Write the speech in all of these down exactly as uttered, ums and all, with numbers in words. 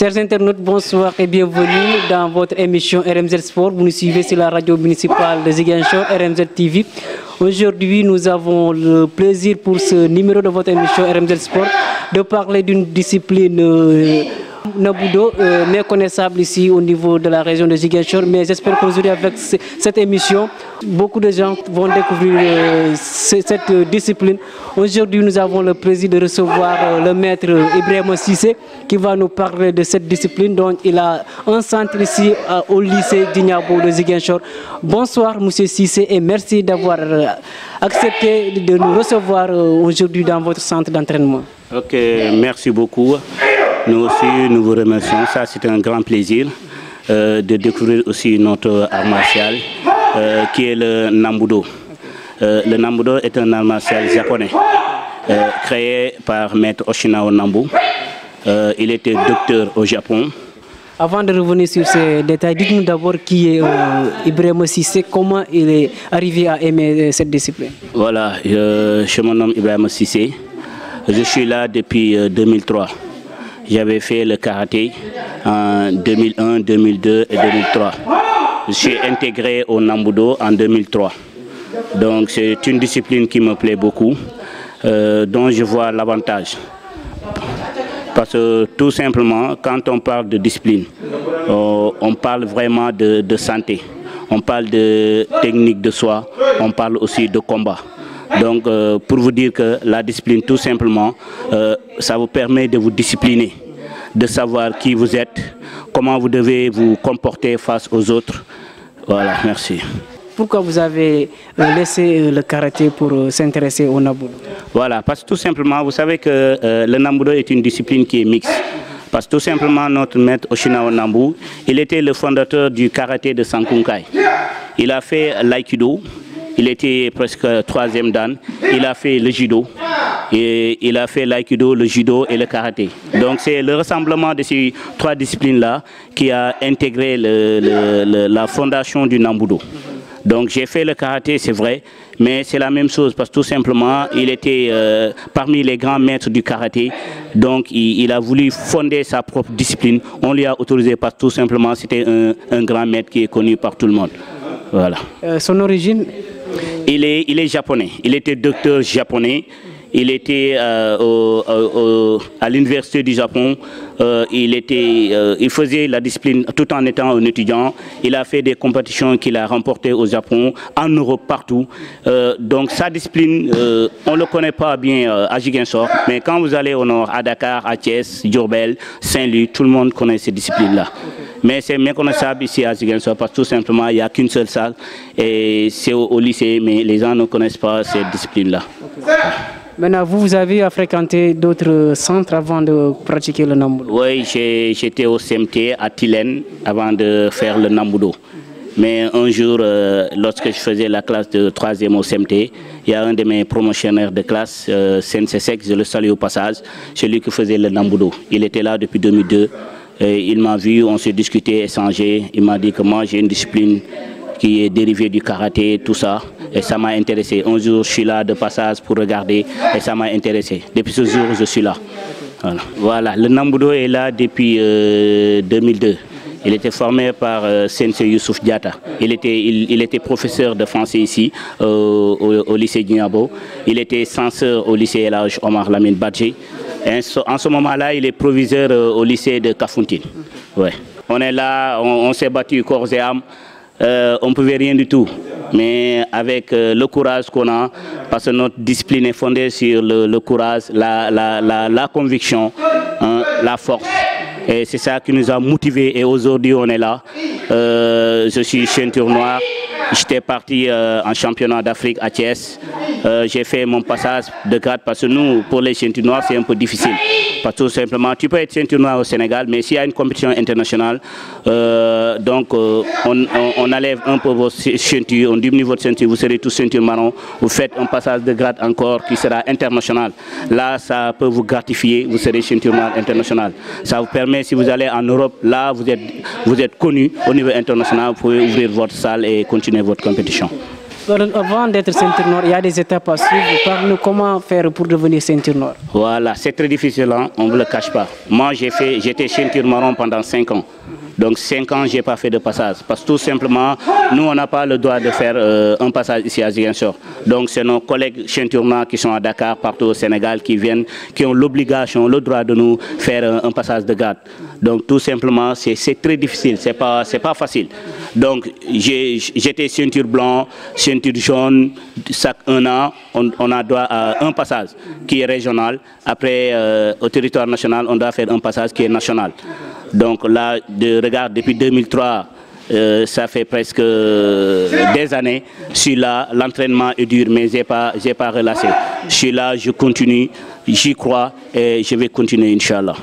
Chers internautes, bonsoir et bienvenue dans votre émission R M Z Sport. Vous nous suivez sur la radio municipale de Ziguinchor, R M Z T V. Aujourd'hui, nous avons le plaisir pour ce numéro de votre émission R M Z Sport de parler d'une discipline euh, Namboudo, euh, méconnaissable ici au niveau de la région de Ziguinchor. Mais j'espère qu'aujourd'hui, avec cette émission, beaucoup de gens vont découvrir euh, cette euh, discipline. Aujourd'hui, nous avons le plaisir de recevoir euh, le maître Ibrahima Cissé qui va nous parler de cette discipline. Donc, il a un centre ici euh, au lycée Djignabo de Ziguinchor. Bonsoir, monsieur Cissé, et merci d'avoir euh, accepté de nous recevoir euh, aujourd'hui dans votre centre d'entraînement. Ok, merci beaucoup. Nous aussi, nous vous remercions. Ça, c'est un grand plaisir euh, de découvrir aussi notre art martial euh, qui est le Namboudo. Euh, le Namboudo est un art martial japonais euh, créé par maître Oshinao Nambu. Euh, il était docteur au Japon. Avant de revenir sur ces détails, dites-nous d'abord qui est euh, Ibrahima Cissé, comment il est arrivé à aimer cette discipline. Voilà, euh, je me nomme Ibrahima Cissé. Je suis là depuis euh, deux mille trois. J'avais fait le karaté en deux mille un, deux mille deux et deux mille trois. Je suis intégré au Namboudo en deux mille trois. Donc c'est une discipline qui me plaît beaucoup, euh, dont je vois l'avantage. Parce que tout simplement, quand on parle de discipline, euh, on parle vraiment de, de santé. On parle de technique de soi, on parle aussi de combat. Donc, euh, pour vous dire que la discipline, tout simplement, euh, ça vous permet de vous discipliner, de savoir qui vous êtes, comment vous devez vous comporter face aux autres. Voilà, merci. Pourquoi vous avez euh, laissé euh, le karaté pour euh, s'intéresser au Namboudo? Voilà, parce que tout simplement, vous savez que euh, le Namboudo est une discipline qui est mixte. Parce que tout simplement, notre maître Oshinao Nambu, il était le fondateur du karaté de Sankunkai. Il a fait l'aïkido. Il était presque troisième dan. Il a fait le judo. Et il a fait l'aïkido, le judo et le karaté. Donc c'est le rassemblement de ces trois disciplines-là qui a intégré le, le, le, la fondation du Namboudo. Donc j'ai fait le karaté, c'est vrai, mais c'est la même chose parce que tout simplement, il était euh, parmi les grands maîtres du karaté. Donc il, il a voulu fonder sa propre discipline. On lui a autorisé parce que tout simplement, c'était un, un grand maître qui est connu par tout le monde. Voilà. Euh, son origine? Il est, il est japonais. Il était docteur japonais. Il était euh, au, au, à l'université du Japon. Euh, il, était, euh, il faisait la discipline tout en étant un étudiant. Il a fait des compétitions qu'il a remportées au Japon, en Europe, partout. Euh, donc sa discipline, euh, on ne le connaît pas bien euh, à Ziguinchor. Mais quand vous allez au nord, à Dakar, à Thiès, Diourbel, Saint-Louis, tout le monde connaît ces disciplines-là. Mais c'est méconnaissable ici à Ziguinchor parce que tout simplement, il n'y a qu'une seule salle. Et c'est au, au lycée, mais les gens ne connaissent pas cette discipline-là. Maintenant, vous, vous avez fréquenté d'autres centres avant de pratiquer le Namboudo? Oui, j'étais au C M T à Tilène avant de faire le Namboudo. Mais un jour, euh, lorsque je faisais la classe de troisième au C M T, il y a un de mes promotionnaires de classe, euh, Sensei, je le salue au passage, celui qui faisait le Namboudo. Il était là depuis deux mille deux. Et il m'a vu, on s'est discuté, échangé. Il m'a dit que moi, j'ai une discipline qui est dérivée du karaté, tout ça. Et ça m'a intéressé. Un jour, je suis là de passage pour regarder et ça m'a intéressé. Depuis ce jour, je suis là. Voilà, voilà. Le Namboudo est là depuis euh, deux mille deux. Il était formé par euh, Sensei Youssouf Diatta. Il était, il, il était professeur de français ici, euh, au, au lycée Djignabo. Il était censeur au lycée El Hadj Omar Lamine Badji. Et en ce moment-là, il est proviseur euh, au lycée de Kafountine. Ouais. On est là, on, on s'est battu corps et âme. Euh, on ne pouvait rien du tout. Mais avec euh, le courage qu'on a, parce que notre discipline est fondée sur le, le courage, la, la, la, la conviction, hein, la force. Et c'est ça qui nous a motivés. Et aujourd'hui, on est là. Euh, je suis ceinture noire. J'étais parti euh, en championnat d'Afrique à Thiès. Euh, J'ai fait mon passage de grade parce que nous, pour les ceintures noires, c'est un peu difficile. Parce que tout simplement, tu peux être ceinture noire au Sénégal, mais s'il y a une compétition internationale, euh, donc euh, on, on, on enlève un peu vos ceintures, on diminue votre ceinture, vous serez tous ceinture marron, vous faites un passage de grade encore qui sera international. Là, ça peut vous gratifier, vous serez ceinture noire internationale. Ça vous permet, si vous allez en Europe, là, vous êtes, vous êtes connu au niveau international, vous pouvez ouvrir votre salle et continuer votre compétition. Avant d'être ceinture noire, il y a des étapes à suivre. Parle-nous comment faire pour devenir ceinture noire. Voilà, c'est très difficile, hein? On ne le cache pas. Moi, j'ai fait, j'étais ceinture marron pendant cinq ans. Donc cinq ans, je n'ai pas fait de passage. Parce que tout simplement, nous, on n'a pas le droit de faire euh, un passage ici à Ziguinchor. Donc c'est nos collègues ceintures noires qui sont à Dakar, partout au Sénégal, qui viennent, qui ont l'obligation, le droit de nous faire un, un passage de garde. Donc tout simplement, c'est très difficile, ce n'est pas, c'est pas facile. Donc j'étais ceinture blanc, ceinture jaune, chaque un an, on, on a droit à un passage qui est régional. Après, euh, au territoire national, on doit faire un passage qui est national. Donc là, de regarde, depuis deux mille trois, euh, ça fait presque des années. Je suis là, l'entraînement est dur, mais je n'ai pas, j'ai pas relâché. Je suis là, je continue, j'y crois et je vais continuer, Inch'Allah.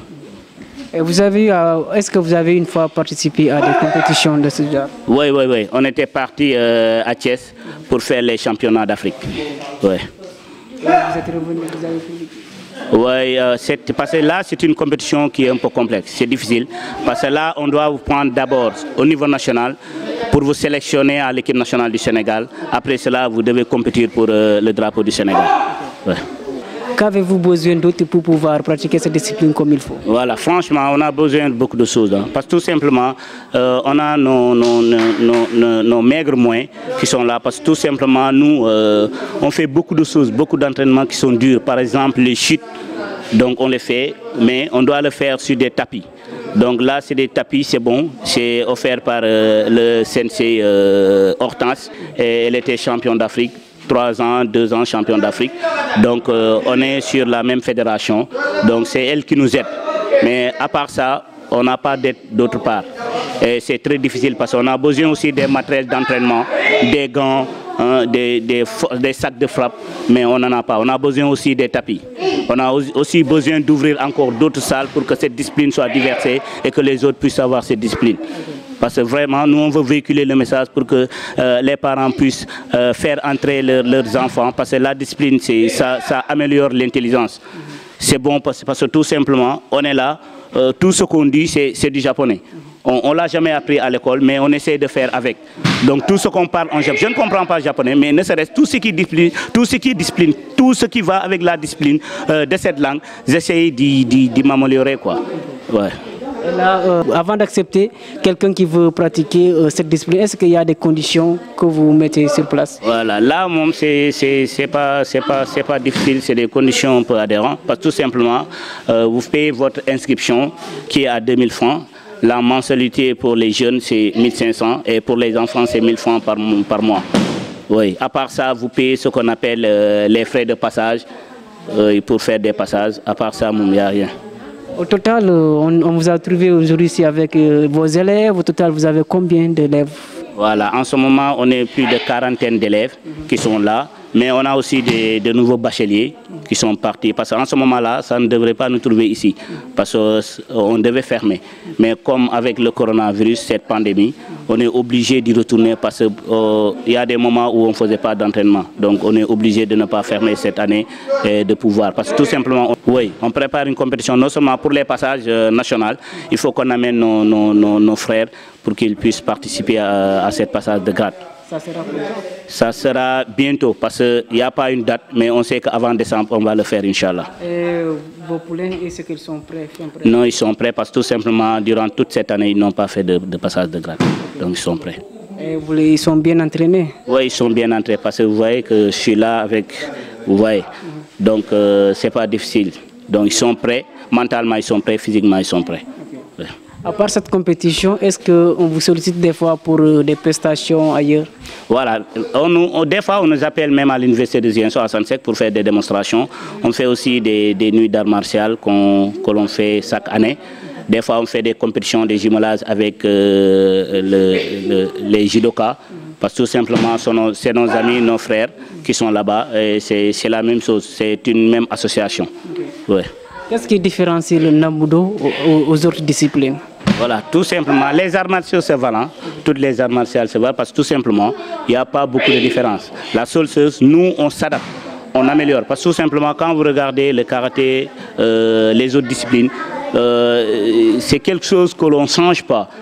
Et vous avez, euh, est-ce que vous avez une fois participé à des compétitions de ce genre? Oui, oui, oui. On était parti euh, à Thiès pour faire les championnats d'Afrique. Ouais. Et vous êtes revenu, vous avez fait... Oui, euh, parce que là, c'est une compétition qui est un peu complexe, c'est difficile. Parce que là, on doit vous prendre d'abord au niveau national pour vous sélectionner à l'équipe nationale du Sénégal. Après cela, vous devez compétir pour euh, le drapeau du Sénégal. Ouais. Qu'avez-vous besoin d'autre pour pouvoir pratiquer cette discipline comme il faut? Voilà, franchement, on a besoin de beaucoup de choses. Hein, parce que tout simplement, euh, on a nos, nos, nos, nos, nos maigres moyens qui sont là. Parce que tout simplement, nous, euh, on fait beaucoup de choses, beaucoup d'entraînements qui sont durs. Par exemple, les chutes, donc on les fait, mais on doit le faire sur des tapis. Donc là, c'est des tapis, c'est bon. C'est offert par euh, le sensei euh, Hortense. Et elle était championne d'Afrique. Trois ans, deux ans champion d'Afrique. Donc euh, on est sur la même fédération. Donc c'est elle qui nous aide. Mais à part ça, on n'a pas d'aide d'autre part. Et c'est très difficile parce qu'on a besoin aussi des matériels d'entraînement, des gants, hein, des, des, des sacs de frappe, mais on n'en a pas. On a besoin aussi des tapis. On a aussi besoin d'ouvrir encore d'autres salles pour que cette discipline soit diversifiée et que les autres puissent avoir cette discipline. Parce que vraiment, nous, on veut véhiculer le message pour que euh, les parents puissent euh, faire entrer leur, leurs enfants. Parce que la discipline, ça, ça améliore l'intelligence. C'est bon parce, parce que tout simplement, on est là. Euh, tout ce qu'on dit, c'est du japonais. On ne l'a jamais appris à l'école, mais on essaie de faire avec. Donc tout ce qu'on parle en japonais, je ne comprends pas le japonais, mais ne serait-ce tout ce qui discipline, tout ce qui discipline, tout ce qui va avec la discipline euh, de cette langue, j'essaie d'y m'améliorer, quoi. Ouais. Et là, euh, avant d'accepter quelqu'un qui veut pratiquer euh, cette discipline, est-ce qu'il y a des conditions que vous mettez sur place? Voilà, là, c'est pas, pas, pas difficile, c'est des conditions un peu adhérentes. Parce que tout simplement, euh, vous payez votre inscription qui est à deux mille francs. La mensualité pour les jeunes, c'est mille cinq cents et pour les enfants, c'est mille francs par, par mois. Oui. À part ça, vous payez ce qu'on appelle euh, les frais de passage euh, pour faire des passages. À part ça, il n'y a rien. Au total, on, on vous a trouvé aujourd'hui ici avec euh, vos élèves. Au total, vous avez combien d'élèves? Voilà, en ce moment, on est plus de quarantaine d'élèves mm-hmm. qui sont là. Mais on a aussi des, de nouveaux bacheliers qui sont partis. Parce qu'en ce moment-là, ça ne devrait pas nous trouver ici. Parce qu'on devait fermer. Mais comme avec le coronavirus, cette pandémie, on est obligé d'y retourner parce qu'il euh, y a des moments où on ne faisait pas d'entraînement. Donc on est obligé de ne pas fermer cette année et de pouvoir. Parce que tout simplement, on, oui, on prépare une compétition non seulement pour les passages euh, nationaux, il faut qu'on amène nos, nos, nos, nos frères pour qu'ils puissent participer à, à cette passage de grade. Ça sera bientôt? Ça sera bientôt parce qu'il n'y a pas une date, mais on sait qu'avant décembre, on va le faire, Inch'Allah. Et vos poulains, est-ce qu'ils sont prêts, prêts? Non, ils sont prêts parce que tout simplement, durant toute cette année, ils n'ont pas fait de, de passage de grade. Okay. Donc ils sont prêts. Et vous, ils sont bien entraînés? Oui, ils sont bien entraînés parce que vous voyez que je suis là avec... Vous voyez. Mm-hmm. Donc euh, ce n'est pas difficile. Donc ils sont prêts, mentalement ils sont prêts, physiquement ils sont prêts. Okay. Ouais. À part cette compétition, est-ce qu'on vous sollicite des fois pour des prestations ailleurs? Voilà, on, on, des fois on nous appelle même à l'université de Ziguinchor à Sansec pour faire des démonstrations. On fait aussi des, des nuits d'arts martiaux qu'on que l'on fait chaque année. Des fois on fait des compétitions, des jumelages avec euh, le, le, les judokas. Parce que tout simplement, c'est nos amis, nos frères qui sont là-bas. C'est la même chose, c'est une même association. Okay. Ouais. Qu'est-ce qui différencie le Nambudo aux, aux autres disciplines? Voilà, tout simplement, les arts martiaux se valent, hein. Toutes les arts martiaux se valent parce que tout simplement, il n'y a pas beaucoup de différence. La seule chose, nous, on s'adapte, on améliore. Parce que tout simplement, quand vous regardez le karaté, euh, les autres disciplines, euh, c'est quelque chose que l'on ne change pas.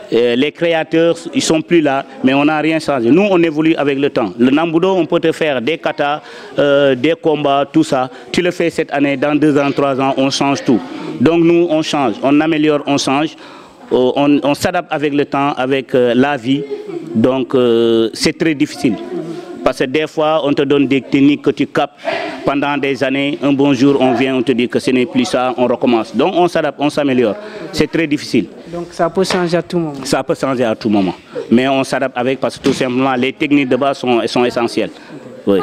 Euh, les créateurs, ils sont plus là, mais on n'a rien changé. Nous, on évolue avec le temps. Le Nambudo, on peut te faire des katas, euh, des combats, tout ça. Tu le fais cette année, dans deux ans, trois ans, on change tout. Donc nous, on change, on améliore, on change. Euh, on on s'adapte avec le temps, avec euh, la vie. Donc euh, c'est très difficile. Parce que des fois, on te donne des techniques que tu captes pendant des années. Un bon jour, on vient, on te dit que ce n'est plus ça, on recommence. Donc on s'adapte, on s'améliore. C'est très difficile. Donc ça peut changer à tout moment. Ça peut changer à tout moment. Mais on s'adapte avec parce que tout simplement, les techniques de base sont, sont essentielles. Oui.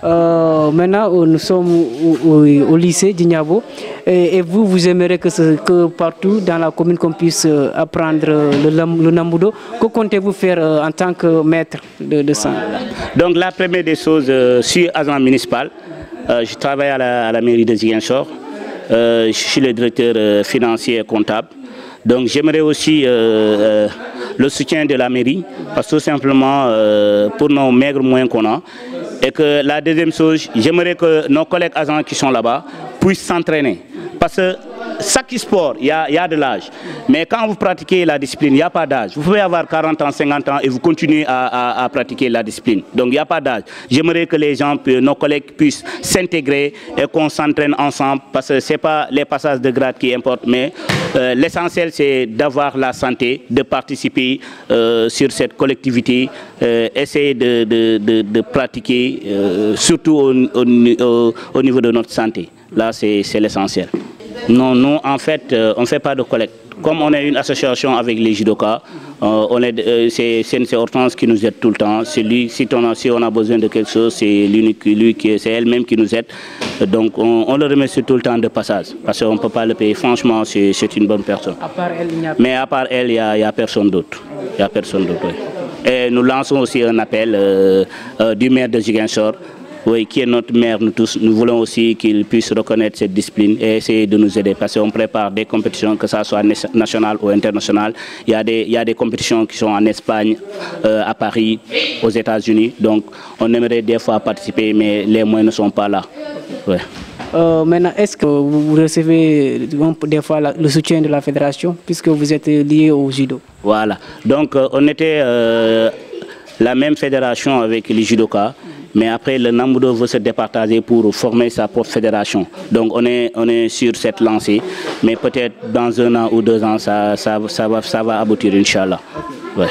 Euh, maintenant, nous sommes au, au, au lycée d'Ignabo. Et, et vous, vous aimeriez que, ce, que partout dans la commune qu'on puisse apprendre le, le Nambudo. Que comptez-vous faire euh, en tant que maître de, de ça? Voilà. Donc la première des choses, euh, je suis agent municipal. Euh, je travaille à la, à la mairie de Ziguinchor. Euh, je suis le directeur euh, financier et comptable. Donc j'aimerais aussi euh, euh, le soutien de la mairie, parce que tout simplement euh, pour nos maigres moyens qu'on a. Et que la deuxième chose, j'aimerais que nos collègues agents qui sont là-bas puissent s'entraîner. Parce que chaque sport, il y a, il y a de l'âge. Mais quand vous pratiquez la discipline, il n'y a pas d'âge. Vous pouvez avoir quarante ans, cinquante ans et vous continuez à, à, à pratiquer la discipline. Donc il n'y a pas d'âge. J'aimerais que les gens, nos collègues puissent s'intégrer et qu'on s'entraîne ensemble. Parce que ce n'est pas les passages de grade qui importent, mais euh, l'essentiel c'est d'avoir la santé, de participer euh, sur cette collectivité, euh, essayer de, de, de, de pratiquer, euh, surtout au, au, au niveau de notre santé. Là, c'est l'essentiel. Non, nous, en fait, euh, on ne fait pas de collecte. Comme on est une association avec les judokas, euh, euh, c'est C N C Hortense qui nous aide tout le temps. Lui, si, on a, si on a besoin de quelque chose, c'est lui, c'est elle-même qui nous aide. Donc, on, on le remercie tout le temps de passage. Parce qu'on ne peut pas le payer. Franchement, c'est une bonne personne. À part elle, il n'y a... Mais à part elle, il n'y a, a personne d'autre. Il n'y a personne d'autre. Oui. Et nous lançons aussi un appel euh, euh, du maire de Ziguinchor. Oui, qui est notre maire, nous tous, nous voulons aussi qu'il puisse reconnaître cette discipline et essayer de nous aider parce qu'on prépare des compétitions, que ce soit nationales ou internationales. Il y a des, il y a des compétitions qui sont en Espagne, euh, à Paris, aux États-Unis. Donc on aimerait des fois participer, mais les moyens ne sont pas là. Ouais. Euh, maintenant, est-ce que vous recevez des fois la, le soutien de la fédération puisque vous êtes lié au judo? Voilà. Donc euh, on était euh, la même fédération avec les judokas. Mais après, le Nambudo veut se départager pour former sa propre fédération. Donc on est, on est sur cette lancée. Mais peut-être dans un an ou deux ans, ça, ça, ça, va, ça va aboutir, Inch'Allah. Ouais.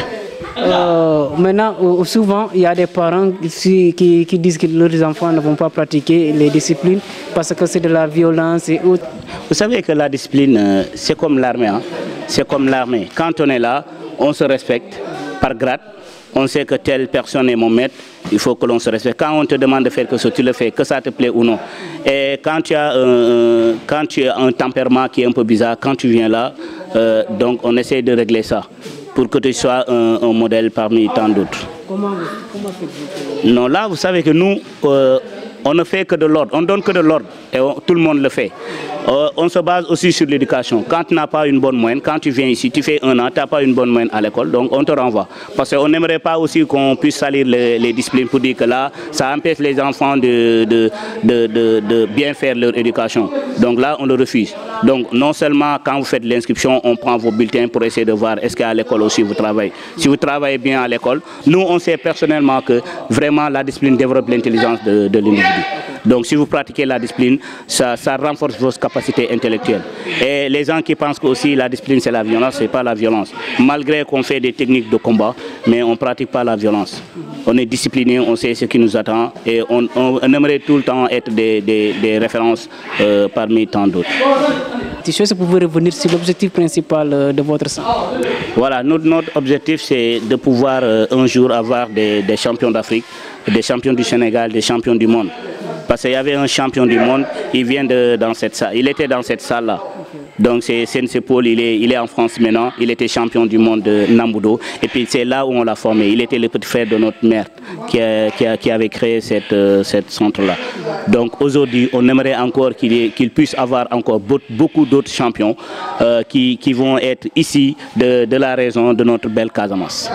Euh, maintenant, souvent, il y a des parents qui, qui, qui disent que leurs enfants ne vont pas pratiquer les disciplines parce que c'est de la violence et autres. Vous savez que la discipline, c'est comme l'armée. Hein? C'est comme l'armée. Quand on est là, on se respecte par grade. On sait que telle personne est mon maître, il faut que l'on se respecte. Quand on te demande de faire quelque chose, tu le fais, que ça te plaît ou non. Et quand tu as un, quand tu as un tempérament qui est un peu bizarre, quand tu viens là, euh, donc on essaie de régler ça pour que tu sois un, un modèle parmi tant d'autres. Comment, comment faites-vous? Non, là, vous savez que nous, euh, on ne fait que de l'ordre, on donne que de l'ordre et on, tout le monde le fait. Euh, on se base aussi sur l'éducation. Quand tu n'as pas une bonne moyenne, quand tu viens ici, tu fais un an, tu n'as pas une bonne moyenne à l'école, donc on te renvoie. Parce qu'on n'aimerait pas aussi qu'on puisse salir les, les disciplines pour dire que là, ça empêche les enfants de, de, de, de, de bien faire leur éducation. Donc là, on le refuse. Donc non seulement quand vous faites l'inscription, on prend vos bulletins pour essayer de voir est-ce qu'à l'école aussi vous travaillez. Si vous travaillez bien à l'école, nous on sait personnellement que vraiment la discipline développe l'intelligence de, de l'individu. Donc si vous pratiquez la discipline, ça, ça renforce vos capacités intellectuelles. Et les gens qui pensent que aussi la discipline c'est la violence, ce n'est pas la violence. Malgré qu'on fait des techniques de combat, mais on ne pratique pas la violence. On est discipliné, on sait ce qui nous attend et on, on, on aimerait tout le temps être des, des, des références euh, parmi tant d'autres. Est-ce que vous pouvez revenir sur l'objectif principal de votre centre? Voilà, notre, notre objectif c'est de pouvoir euh, un jour avoir des, des champions d'Afrique, des champions du Sénégal, des champions du monde. Parce qu'il y avait un champion du monde, il vient de, dans cette salle, il était dans cette salle-là. Donc c'est C N C Paul, il est, il est en France maintenant, il était champion du monde de Nambudo. Et puis c'est là où on l'a formé. Il était le petit frère de notre mère qui, a, qui, a, qui avait créé cette, euh, cette centre-là. Donc aujourd'hui, on aimerait encore qu'il qu'il puisse avoir encore beaucoup d'autres champions euh, qui, qui vont être ici de, de la région de notre belle Casamance.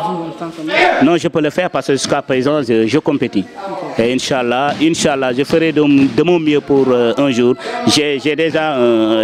Non, je peux le faire parce que jusqu'à présent, je, je compétis. Et Inch'Allah, Inch'Allah, je ferai de, de mon mieux pour euh, un jour. J'ai déjà euh, des médailles.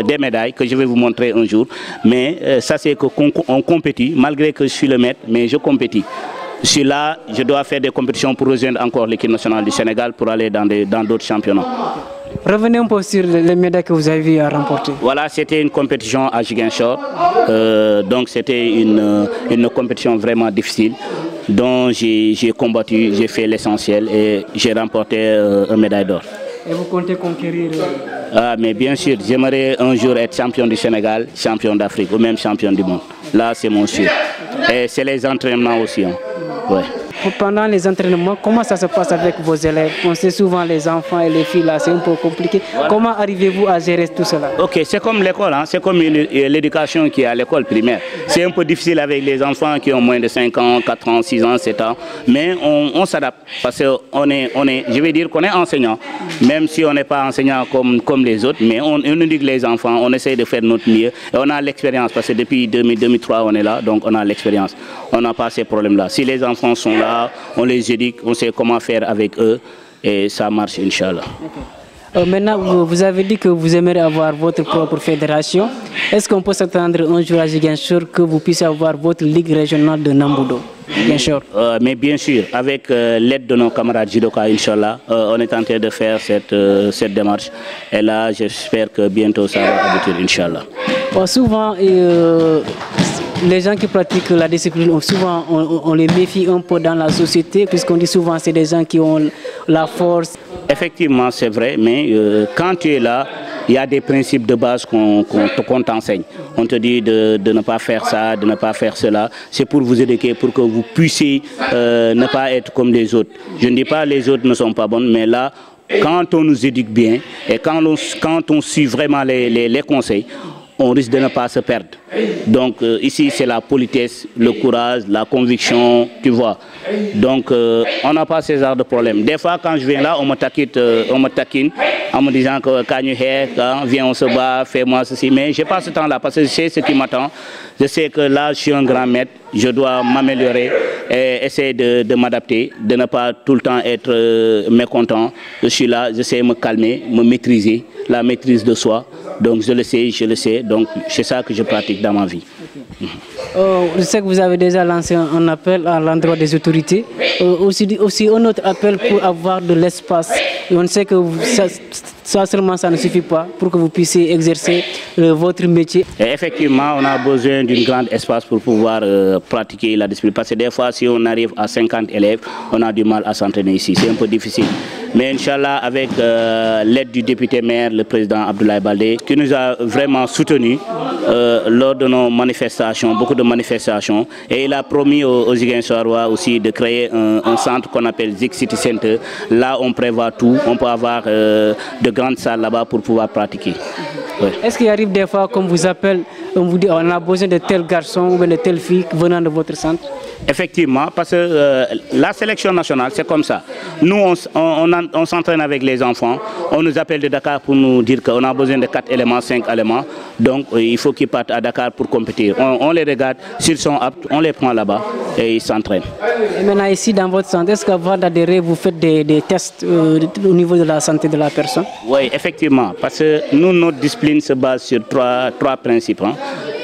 médailles que je vais vous montrer un jour. Mais euh, ça, c'est qu'on on compétit, malgré que je suis le maître, mais je compétis. Je suis là, je dois faire des compétitions pour rejoindre encore l'équipe nationale du Sénégal pour aller dans d'autres dans d'autres championnats. Revenez un peu sur les médailles que vous avez remportées. Voilà, c'était une compétition à Ziguinchor. Euh, donc c'était une, une compétition vraiment difficile dont j'ai combattu, j'ai fait l'essentiel et j'ai remporté euh, une médaille d'or. Et vous comptez conquérir euh... Ah, mais bien sûr, j'aimerais un jour être champion du Sénégal, champion d'Afrique ou même champion du monde. Là, c'est mon sûr. Et c'est les entraînements aussi. Hein. Ouais. Pendant les entraînements, comment ça se passe avec vos élèves? On sait souvent les enfants et les filles, là, c'est un peu compliqué. Ouais. Comment arrivez-vous à gérer tout cela? Ok, c'est comme l'école, hein? C'est comme l'éducation qui est à l'école primaire. C'est un peu difficile avec les enfants qui ont moins de cinq ans, quatre ans, six ans, sept ans. Mais on, on s'adapte parce qu'on est, on est, je vais dire qu'on est enseignant, même si on n'est pas enseignant comme, comme les autres, mais on, on éduque les enfants, on essaie de faire notre mieux. Et on a l'expérience parce que depuis deux mille, deux mille trois, on est là, donc on a l'expérience. On n'a pas ces problèmes-là. Si les enfants sont là, on les éduque, on sait comment faire avec eux et ça marche, Inch'Allah. Okay. Euh, maintenant, vous, vous avez dit que vous aimeriez avoir votre propre fédération. Est-ce qu'on peut s'attendre un jour à Ziguinchor que vous puissiez avoir votre ligue régionale de Nambudo? Bien sûr. Euh, mais bien sûr, avec euh, l'aide de nos camarades judoka, Inch'Allah, euh, on est en train de faire cette, euh, cette démarche. Et là, j'espère que bientôt ça va aboutir, Inch'Allah. Bon, souvent, euh, les gens qui pratiquent la discipline, souvent on, on les méfie un peu dans la société, puisqu'on dit souvent que c'est des gens qui ont la force. Effectivement, c'est vrai, mais euh, quand tu es là, il y a des principes de base qu'on qu'on, qu'on t'enseigne. On te dit de, de ne pas faire ça, de ne pas faire cela. C'est pour vous éduquer, pour que vous puissiez euh, ne pas être comme les autres. Je ne dis pas que les autres ne sont pas bonnes, mais là, quand on nous éduque bien et quand on, quand on suit vraiment les, les, les conseils, on risque de ne pas se perdre. Donc euh, ici, c'est la politesse, le courage, la conviction, tu vois. Donc euh, on n'a pas ces genres de problèmes. Des fois, quand je viens là, on me taquine, euh, on me taquine en me disant que quand tu es, viens, on se bat, fais-moi ceci. Mais je n'ai pas ce temps-là parce que je sais ce qui m'attend. Je sais que là, je suis un grand maître, je dois m'améliorer et essayer de, de m'adapter, de ne pas tout le temps être euh, mécontent. Je suis là, j'essaie de me calmer, me maîtriser, la maîtrise de soi. Donc je le sais, je le sais, donc c'est ça que je pratique dans ma vie. Okay. Euh, je sais que vous avez déjà lancé un, un appel à l'endroit des autorités, euh, aussi, aussi un autre appel pour avoir de l'espace. On sait que vous, ça, ça seulement ça ne suffit pas pour que vous puissiez exercer euh, votre métier. Et effectivement, on a besoin d'un grand espace pour pouvoir euh, pratiquer la discipline. Parce que des fois, si on arrive à cinquante élèves, on a du mal à s'entraîner ici. C'est un peu difficile. Mais Inch'Allah, avec euh, l'aide du député maire, le président Abdoulaye Baldé, qui nous a vraiment soutenus euh, lors de nos manifestations, beaucoup de manifestations. Et il a promis aux, aux Ziguinchorois aussi de créer un, un centre qu'on appelle Zig City Center. Là, on prévoit tout. On peut avoir euh, de grandes salles là-bas pour pouvoir pratiquer. Ouais. Est-ce qu'il arrive des fois qu'on vous appelle, on vous dit on a besoin de tel garçon ou de telle fille venant de votre centre? Effectivement, parce que euh, la sélection nationale, c'est comme ça. Nous, on, on, on, on s'entraîne avec les enfants. On nous appelle de Dakar pour nous dire qu'on a besoin de quatre éléments, cinq éléments. Donc, euh, il faut qu'ils partent à Dakar pour compétir. On, on les regarde, s'ils sont aptes, on les prend là-bas et ils s'entraînent. Et maintenant, ici, dans votre centre, est-ce qu'avant d'adhérer, vous faites des, des tests euh, au niveau de la santé de la personne? Oui, effectivement, parce que nous, notre discipline se base sur trois, trois principes. Hein.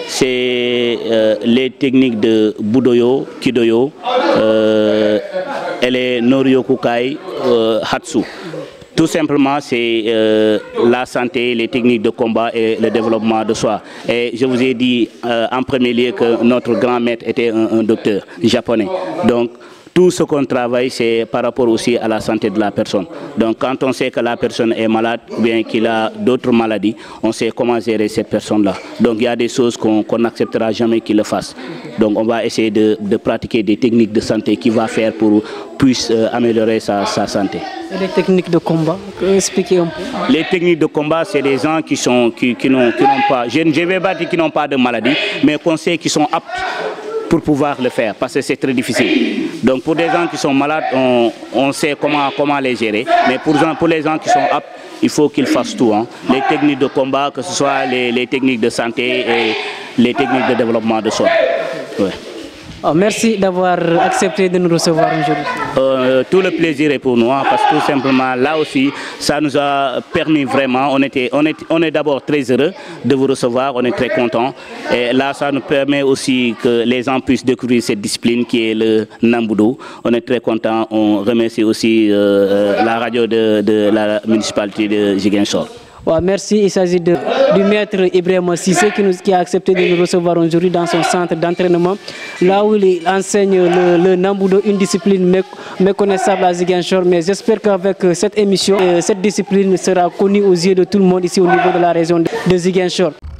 C'est euh, les techniques de Budoyo, Kidoyo euh, et les Noryokukai euh, Hatsu. Tout simplement, c'est euh, la santé, les techniques de combat et le développement de soi. Et je vous ai dit euh, en premier lieu que notre grand maître était un, un docteur japonais. Donc, tout ce qu'on travaille, c'est par rapport aussi à la santé de la personne. Donc quand on sait que la personne est malade ou bien qu'il a d'autres maladies, on sait comment gérer cette personne-là. Donc il y a des choses qu'on qu'on n'acceptera jamais qu'il le fasse. Donc on va essayer de, de pratiquer des techniques de santé qu'il va faire pour puisse euh, améliorer sa, sa santé. Et les techniques de combat, expliquez un peu. Les techniques de combat, c'est des gens qui sont qui, qui n'ont pas, je ne vais pas dire qu'ils n'ont pas de maladie, mais qu'on sait qu'ils sont aptes pour pouvoir le faire, parce que c'est très difficile. Donc pour des gens qui sont malades, on, on sait comment, comment les gérer, mais pour, pour les gens qui sont aptes, il faut qu'ils fassent tout. Hein. Les techniques de combat, que ce soit les, les techniques de santé et les techniques de développement de soi. Ouais. Oh, merci d'avoir accepté de nous recevoir aujourd'hui. Euh, tout le plaisir est pour nous, hein, parce que tout simplement, là aussi, ça nous a permis vraiment, on, était, on est, on est d'abord très heureux de vous recevoir, on est très contents. Et là, ça nous permet aussi que les gens puissent découvrir cette discipline qui est le Nambudo. On est très contents, on remercie aussi euh, la radio de, de la municipalité de Ziguinchor. Ouais, merci, il s'agit du maître Ibrahima Cissé qui, nous, qui a accepté de nous recevoir aujourd'hui dans son centre d'entraînement, là où il enseigne le, le Nambudo, une discipline méconnaissable à Ziguinchor. Mais j'espère qu'avec cette émission, cette discipline sera connue aux yeux de tout le monde ici au niveau de la région de Ziguinchor.